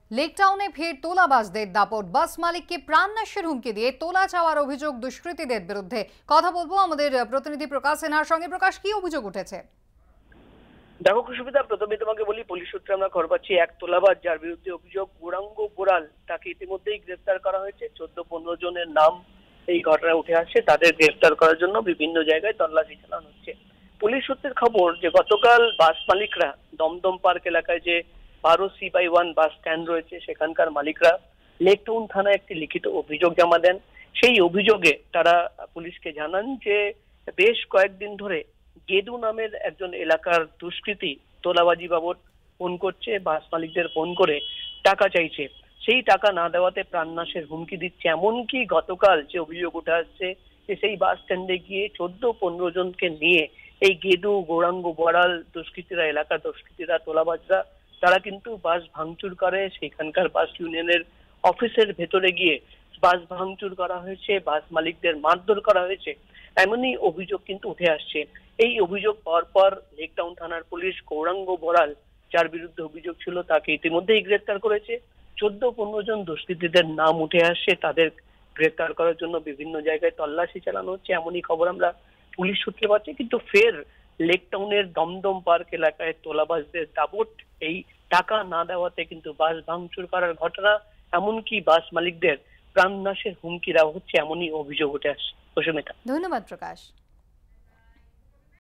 লেকটাউনে ফের তোলাবাজদের দাপট। বাস মালিককে প্রাণনাশের হুমকি দিয়ে তোলা চাওয়ার অভিযোগ দুষ্কৃতীদের বিরুদ্ধে। কথা বলবো আমাদের প্রতিনিধি প্রকাশ সেনার সঙ্গে। প্রকাশ, কি অভিযোগ উঠেছে? দেখো সুবিধা, প্রথমে তোমাকে বলি, পুলিশ সূত্রে আমরা খবর পাচ্ছি এক তোলাবাজ যার বিরুদ্ধে অভিযোগ গৌরাঙ্গ বোড়াল, তাকে ইতিমধ্যেই গ্রেফতার করা হয়েছে। 14-15 জনের নাম এই ঘটনায় উঠে আসছে। তাদের গ্রেফতার করার জন্য বিভিন্ন জায়গায় তল্লাশি চালানো হচ্ছে। পুলিশ সূত্রের খবর যে গতকাল বাস মালিকরা দমদম পার্ক এলাকায় যে 12C/1 বাস স্ট্যান্ড রয়েছে সেখানকার মালিকরা লেকটাউন থানায় একটি লিখিত অভিযোগ জমা দেন। সেই অভিযোগে তারা পুলিশকে জানান যে বেশ কয়েকদিন ধরে গেদু নামের একজন এলাকার দুষ্কৃতী তোলাবাজি বাবদ ফোন করছে, বাস মালিকদের ফোন করে টাকা চাইছে। সেই টাকা না দেওয়াতে প্রাণনাশের হুমকি দিচ্ছে। এমনকি গতকাল যে অভিযোগ উঠে আসছে যে সেই বাস স্ট্যান্ডে গিয়ে 14-15 জনকে নিয়ে এই গেদু, গৌরাঙ্গ বড়াল দুষ্কৃতীরা, এলাকার দুষ্কৃতীরা, তোলাবাজরা, তারা কিন্তু বাস ভাঙচুর করে। সেখানকার বাস ইউনিয়নের অফিসের ভেতরে গিয়ে বাস ভাঙচুর করা হয়েছে, বাস মালিকদের মারধর করা হয়েছে, এমনই অভিযোগ কিন্তু উঠে আসছে। এই অভিযোগ পাওয়ার পর লেকটাউন থানার পুলিশ গৌরাঙ্গ বড়াল, যার বিরুদ্ধে অভিযোগ ছিল, তাকে ইতিমধ্যেই গ্রেফতার করেছে। 14-15 জন দুষ্কৃতীদের নাম উঠে আসছে। তাদের গ্রেফতার করার জন্য বিভিন্ন জায়গায় তল্লাশি চালানো হচ্ছে, এমনই খবর আমরা পুলিশ সূত্রে পাচ্ছি। কিন্তু ফের লেকটাউনের দমদম পার্ক এলাকায় তোলাবাজদের দাপট। এই টাকা না দেওয়াতে কিন্তু বাস ভাঙচুর করার ঘটনা, এমনকি বাস মালিকদের প্রাণনাশের হুমকি দেওয়া হচ্ছে, এমনই অভিযোগ উঠে আসছে। ধন্যবাদ প্রকাশ।